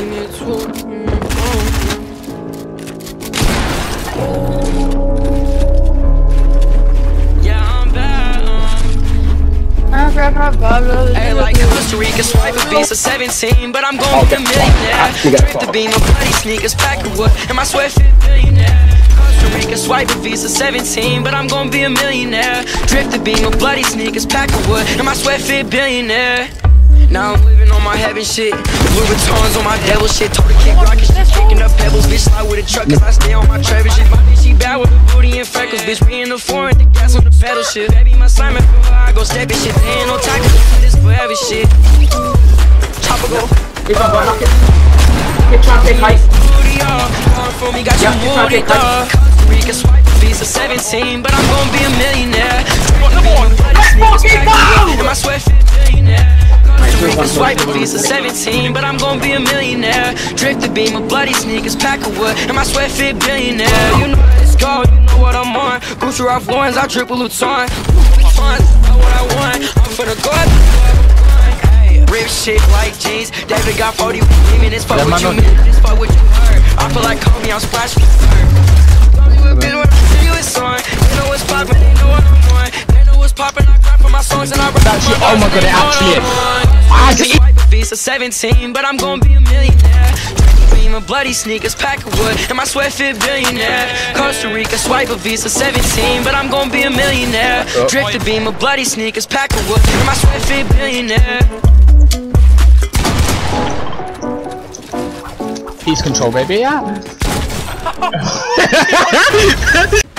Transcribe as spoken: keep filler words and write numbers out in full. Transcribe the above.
give me a tool. Yeah, I'm bad. Hey, like Costa Rica, swipe a Visa seventeen, but I'm gon' be a millionaire. Drip the beam, my bloody sneakers, pack of wood, and my sweat fit billionaire. Costa Rica, swipe a Visa seventeen, but I'm gon' be a millionaire. Drip the beam, my bloody sneakers, pack of wood, and my sweat fit billionaire. Now I'm living on my heaven shit, Louis Vuittons on my devil shit. Told her kick rocket shit, kicking up pebbles. Bitch slide with a truck cause I stay on my Trevor shit. My bitch she bad with a booty and freckles. Bitch we in the foreign, the gas on the pedal shit. Baby my Simon, I go steppin' shit. They ain't no time to this forever shit. Chopper go. If I'm gonna knock it. Get trying to take height. For me, got you moving up. Costa Rica, swipe a Visa seventeen, but I'm gon' be a millionaire. Let's fucking go! And my sweat fit billionaire. Swipe a Visa seventeen, but I'm gon' be a millionaire. Drift the beam of bloody sneakers, pack of wood, and my sweat fit billionaire. You know that it's gold, you know what I'm on. Gucci Ralph Lauren's, I triple Luton. Funds, know what I want. I'm finna go up. Hey, rip shit like jeans. David got forty women. It's fuck what you mean. It's fuck what you heard. I feel like Kobe, I'm splash with her. Tell me what bitch, what I tell you it's on. They know what's poppin', they know what I'm on. They know what's poppin', I cry for my songs and I rap. That shit, oh my god, it actually is. I just swipe a Visa seventeen, but I'm gon' be a millionaire. Beam of bloody sneakers, pack of wood, and my sweat fit billionaire. Costa Rica, swipe a Visa seventeen, but I'm gon' be a millionaire. Drift the beam of bloody sneakers, pack of wood, and my sweat fit billionaire. Peace control, baby, yeah.